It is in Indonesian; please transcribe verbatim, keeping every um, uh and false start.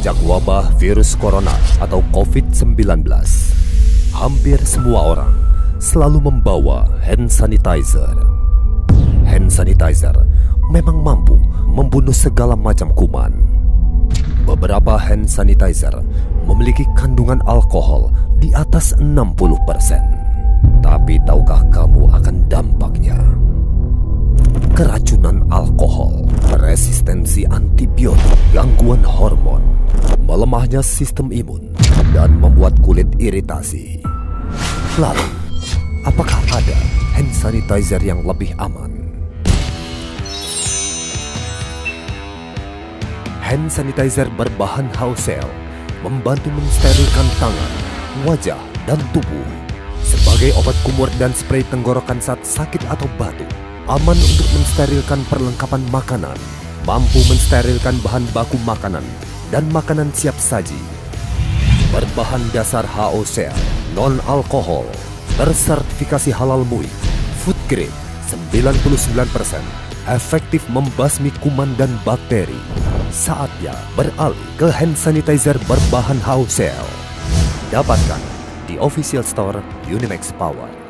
Sejak wabah virus corona atau covid sembilan belas, hampir semua orang selalu membawa hand sanitizer. Hand sanitizer memang mampu membunuh segala macam kuman. Beberapa hand sanitizer memiliki kandungan alkohol di atas enam puluh persen. Tapi tahukah kamu akan dampaknya? Keracunan alkohol, resistensi antibiotik, gangguan hormon, melemahnya sistem imun, dan membuat kulit iritasi. Lalu, apakah ada hand sanitizer yang lebih aman? Hand sanitizer berbahan H O C l membantu mensterilkan tangan, wajah, dan tubuh. Sebagai obat kumur dan spray tenggorokan saat sakit atau batuk, aman untuk mensterilkan perlengkapan makanan, mampu mensterilkan bahan baku makanan dan makanan siap saji. Berbahan dasar H O C l, non-alkohol, tersertifikasi halal M U I, food grade sembilan puluh sembilan persen, efektif membasmi kuman dan bakteri. Saatnya beralih ke hand sanitizer berbahan H O C l. Dapatkan di official store Unimax Power.